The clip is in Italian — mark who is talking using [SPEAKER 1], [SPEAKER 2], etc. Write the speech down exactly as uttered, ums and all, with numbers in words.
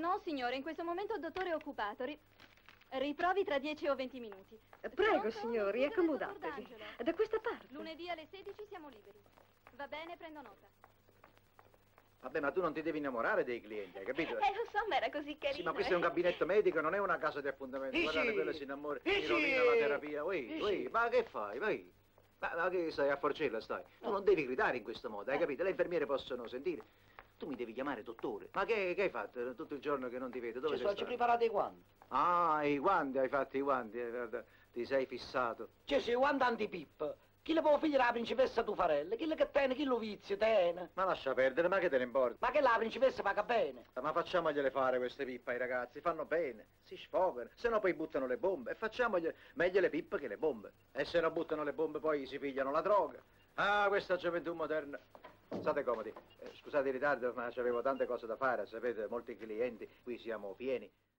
[SPEAKER 1] No, signore, in questo momento il dottore è occupato. Ri... Riprovi tra dieci o venti minuti.
[SPEAKER 2] Prego,
[SPEAKER 1] Pronto?
[SPEAKER 2] signori, accomodatevi. Da questa parte.
[SPEAKER 1] Lunedì alle sedici siamo liberi. Va bene, prendo nota.
[SPEAKER 3] Vabbè, ma tu non ti devi innamorare dei clienti, hai capito?
[SPEAKER 1] Eh, lo so, ma era così carino.
[SPEAKER 3] Sì, ma questo è un gabinetto medico, non è una casa di appuntamento.
[SPEAKER 4] Sì,
[SPEAKER 3] Guardate,
[SPEAKER 4] sì.
[SPEAKER 3] quello si innamora,
[SPEAKER 4] Sì,
[SPEAKER 3] si
[SPEAKER 4] sì.
[SPEAKER 3] rovina la terapia. Ui,
[SPEAKER 4] Sì,
[SPEAKER 3] ui,
[SPEAKER 4] sì.
[SPEAKER 3] ma che fai? Vai. Ma, ma che stai a Forcella, stai? Tu non devi gridare in questo modo, hai capito? Le infermiere possono sentire. Tu mi devi chiamare dottore. Ma che, che hai fatto tutto il giorno che non ti vedo? Dove
[SPEAKER 4] Ci
[SPEAKER 3] sei
[SPEAKER 4] sono
[SPEAKER 3] stato?
[SPEAKER 4] preparati i guanti.
[SPEAKER 3] Ah, i guanti, hai fatto i guanti, eh, guarda, ti sei fissato.
[SPEAKER 4] Ci sono i guanti antipip. Chi le può figliare la principessa Tufarella? Chi le che tiene, chi lo vizia, tiene.
[SPEAKER 3] Ma lascia perdere, ma che te ne importa?
[SPEAKER 4] Ma che la principessa paga bene?
[SPEAKER 3] Ma facciamogliele fare queste pippe ai ragazzi, fanno bene, si sfogano, se no poi buttano le bombe e facciamogli meglio le pippe che le bombe. E se no buttano le bombe poi si pigliano la droga. Ah, questa gioventù moderna. State comodi. Eh, scusate il ritardo, ma avevo tante cose da fare, sapete, molti clienti, qui siamo pieni.